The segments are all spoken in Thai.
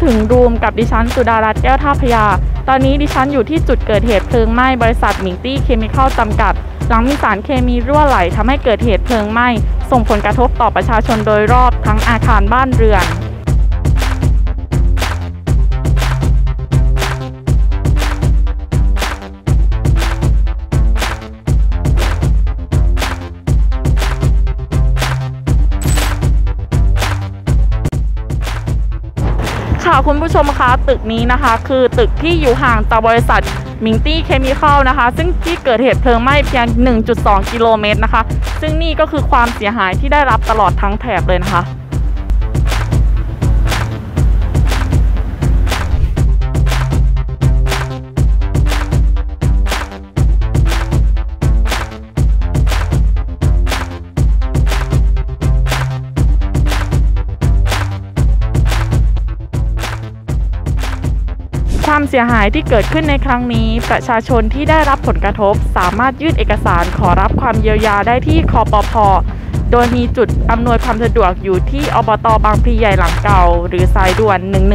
ถึงรูมกับดิฉันสุดารัตน์แก้วท่าพยาตอนนี้ดิฉันอยู่ที่จุดเกิดเหตุเพลิงไหม้บริษัทหมิงตี้เคมีคอลจำกัดหลังมีสารเคมีรั่วไหลทำให้เกิดเหตุเพลิงไหม้ส่งผลกระทบต่อประชาชนโดยรอบทั้งอาคารบ้านเรือนค่ะคุณผู้ชมคะตึกนี้นะคะคือตึกที่อยู่ห่างจากบริษัทหมิงตี้เคมีคอลนะคะซึ่งที่เกิดเหตุเพลิงไหม้เพียง 1.2 กิโลเมตรนะคะซึ่งนี่ก็คือความเสียหายที่ได้รับตลอดทั้งแถบเลยนะคะความเสียหายที่เกิดขึ้นในครั้งนี้ประชาชนที่ได้รับผลกระทบสามารถยื่นเอกสารขอรับความเยียวยาได้ที่คปภ.โดยมีจุดอำนวยความสะดวกอยู่ที่อบต.บางพลีใหญ่หลังเก่าหรือสายด่วน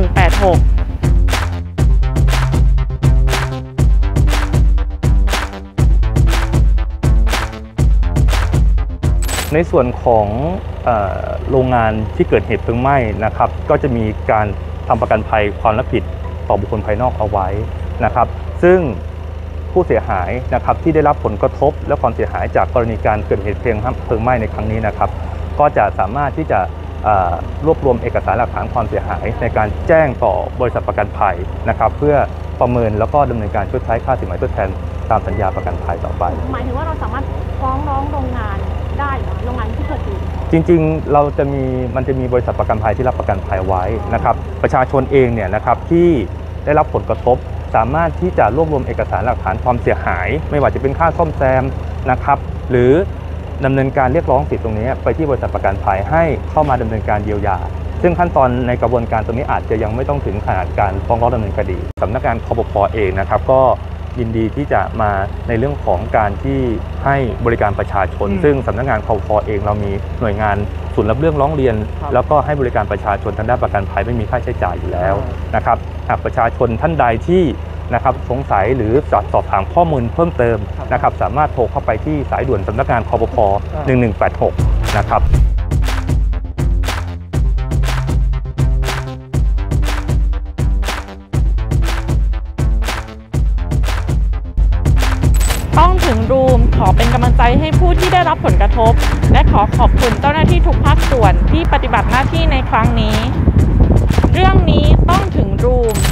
1186 ในส่วนของโรงงานที่เกิดเหตุเพลิงไหม้นะครับก็จะมีการทำประกันภัยความรับผิดต่อบุคคลภายนอกเอาไว้นะครับซึ่งผู้เสียหายนะครับที่ได้รับผลกระทบและความเสียหายจากกรณีการเกิดเหตุเพลิงไหม้ในครั้งนี้นะครับก็จะสามารถที่จะรวบรวมเอกสารหลักฐานความเสียหายในการแจ้งต่อบริษัทประกันภัยนะครับเพื่อประเมินแล้วก็ดำเนินการชดใช้ค่าสินไหมทดแทนตามสัญญาประกันภัยต่อไปหมายถึงว่าเราสามารถฟ้องร้องโรงงานได้หรือโรงงานที่เกิดเหตุจริงๆมันจะมีบริษัทประกันภัยที่รับประกันภัยไว้นะครับประชาชนเองเนี่ยนะครับที่ได้รับผลกระทบสามารถที่จะรวบรวมเอกสารหลักฐานความเสียหายไม่ว่าจะเป็นค่าซ่อมแซมนะครับหรือดำเนินการเรียกร้องสิทธิ์ตรงนี้ไปที่บริษัทประกันภัยให้เข้ามาดำเนินการเยียวยาซึ่งขั้นตอนในกระบวนการตรงนี้อาจจะยังไม่ต้องถึงขนาดการฟ้องร้องดำเนินคดีสำนักงานคปภ.เองนะครับก็ยินดีที่จะมาในเรื่องของการที่ให้บริการประชาชนซึ่งสำนักงานคปภ.เองเรามีหน่วยงานศูนย์รับเรื่องร้องเรียนแล้วก็ให้บริการประชาชนทางด้านประกันภัยไม่มีค่าใช้จ่ายอยู่แล้วนะครับหากประชาชนท่านใดที่นะครับสงสัยหรือสอบถามข้อมูลเพิ่มเติมนะครับสามารถโทรเข้าไปที่สายด่วนสำนักงานคปภ. 1186นะครับต้องถึงรูมขอเป็นกำลังใจให้ผู้ที่ได้รับผลกระทบและขอขอบคุณเจ้าหน้าที่ทุกภาคส่วนที่ปฏิบัติหน้าที่ในครั้งนี้เรื่องนี้ต้องถึงรูม